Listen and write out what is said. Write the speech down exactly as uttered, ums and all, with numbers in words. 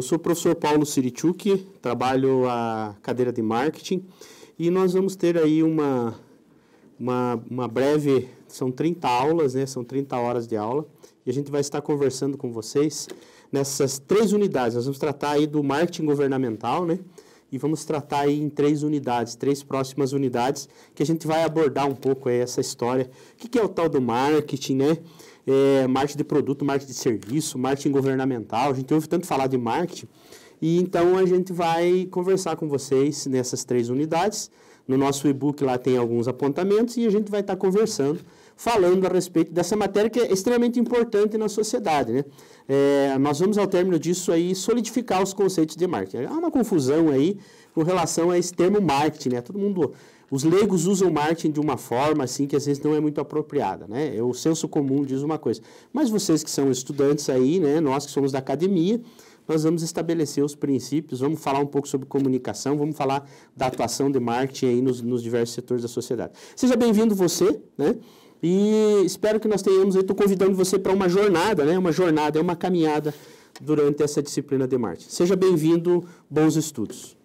eu sou o professor Paulo Sirichuk, trabalho a cadeira de marketing e nós vamos ter aí uma, uma, uma breve, são trinta aulas, né? São trinta horas de aula e a gente vai estar conversando com vocês nessas três unidades. Nós vamos tratar aí do marketing governamental, né? E vamos tratar aí em três unidades, três próximas unidades, que a gente vai abordar um pouco aí essa história. O que é o tal do marketing, né? É, marketing de produto, marketing de serviço, marketing governamental. A gente ouve tanto falar de marketing. E então a gente vai conversar com vocês nessas três unidades. No nosso e-book lá tem alguns apontamentos e a gente vai estar conversando, falando a respeito dessa matéria que é extremamente importante na sociedade, né? É, nós vamos, ao término disso, aí, solidificar os conceitos de marketing. Há uma confusão aí com relação a esse termo marketing, né? Todo mundo, os leigos usam marketing de uma forma, assim, que às vezes não é muito apropriada, né? O senso comum diz uma coisa. Mas vocês que são estudantes aí, né? Nós que somos da academia, nós vamos estabelecer os princípios, vamos falar um pouco sobre comunicação, vamos falar da atuação de marketing aí nos, nos diversos setores da sociedade. Seja bem-vindo você, né? E espero que nós tenhamos, eu estou convidando você para uma jornada, né? Uma jornada, é uma caminhada durante essa disciplina de marketing. Seja bem-vindo, bons estudos.